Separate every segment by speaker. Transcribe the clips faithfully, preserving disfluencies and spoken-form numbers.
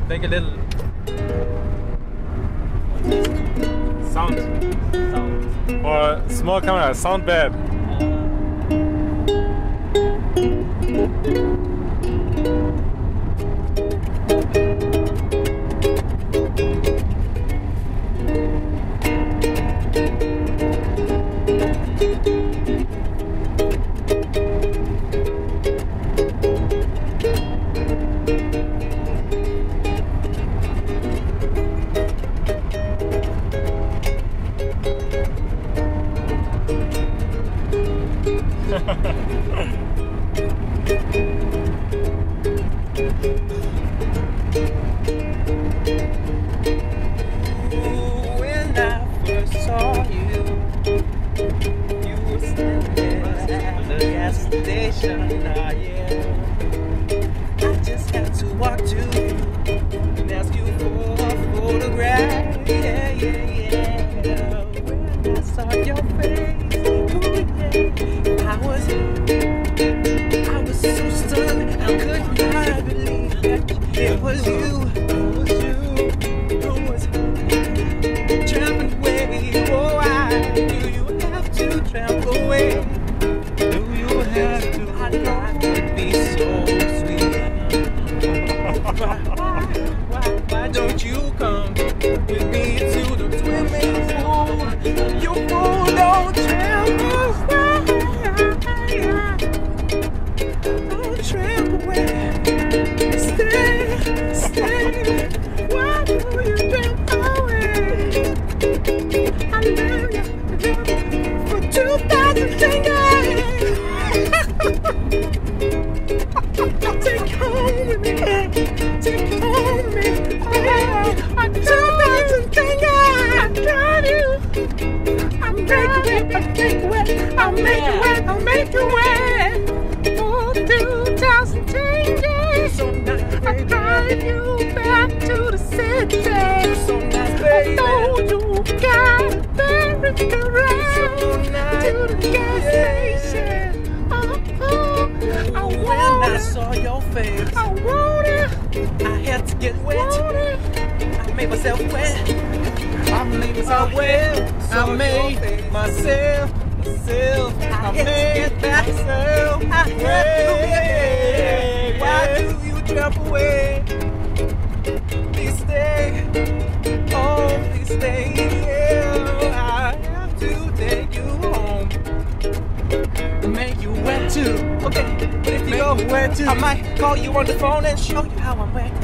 Speaker 1: Make a little sound. Sound. Or small camera, sound bad.
Speaker 2: When I first saw you, you were standing at the gas station. Ah, yeah. I just had to walk to you and ask you for a photograph. Yeah, yeah, yeah. When I saw your face, ooh, yeah, I was, I was so stunned. I could not believe that it was you. It was you. Who was tramping away? Oh, why do you have to tramp away? Do you have to? I thought it would be so sweet. Why, why, why, why don't you come with me to the swimming pool? You fool, don't tramp away. Don't tramp away. Stay, stay. Why do you tramp away? I love you for two thousand fingers. Take home with me, take home with me. I two thousand fingers. I got you. I'll make you wet, I'll make you wet, I'll make you wet, I'll make you wet. For two thousand fingers. So nice, I drive you back to the city. So nice, baby. I know you got a merry-go-round so nice, to the gas yeah. station. Oh, oh, I want when I saw your face, I want it. I had to get wet. I made myself wet. I made myself wet. I made myself, myself. I made myself. I had to. Why do you jump away? Please stay. Oh, please stay. Yeah, I have to take you home. Make you wet too. Okay, but if you go wet too, I might call you on the phone and show you how I'm wet.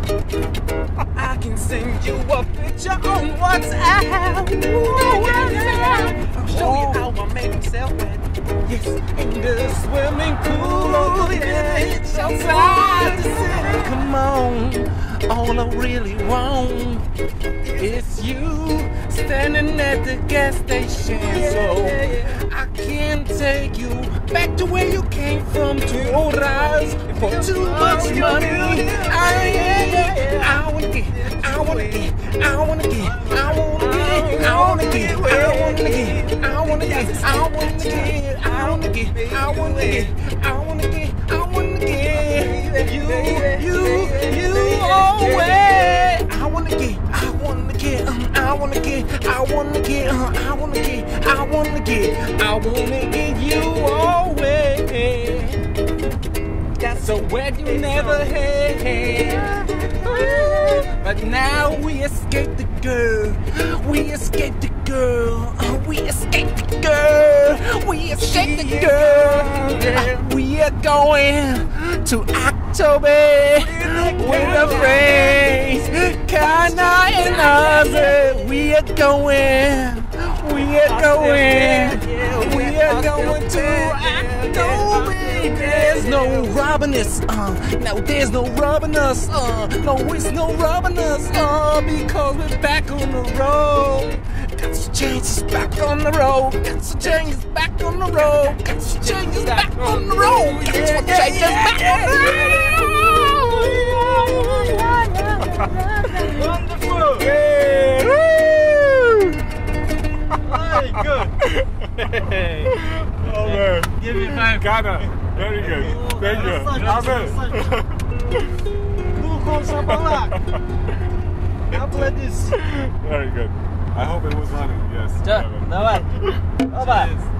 Speaker 2: I can send you a picture on WhatsApp. Ooh, WhatsApp. I'll show you how I make myself wet. Yes, in the swimming pool. Yeah, it's outside the city. Come on, all I really want is you standing at the gas station. So I can take you back to where you came from, to old eyes for too much money. I, yeah, I wanna get, I wanna get, I wanna get, I wanna get, I wanna get, I wanna get, I wanna get, I wanna get, I wanna get, I wanna get, I wanna get, I wanna get you, you, you always. I wanna get, I wanna get, um, I wanna get, I wanna get, uh, I wanna get, I wanna get, I wanna get you always. That's a word you never had. But now we escaped the girl. We escaped the girl. Uh, we escaped the girl. We escaped the girl. Uh, we are going to Aktobe with a friends. Kana and others. We are going. We are going. We are going to Aktobe. There's no robbing us, uh, no, there's no robbing us, uh, no, it's no robbing us, uh, because we're back on the road. Got to change us back on the road. Got to change us back on the road. Got to change us back on the road. Got to change us back on the road.
Speaker 1: Wonderful.
Speaker 2: Yeah.
Speaker 1: Very good. Hey. Oh man.
Speaker 2: Give me five.
Speaker 1: Ghana. Very good. Thank you. Amen.
Speaker 2: Come on, Sabala. Apple this.
Speaker 1: Very good. I hope it was running. Yes.
Speaker 2: Давай. Оба.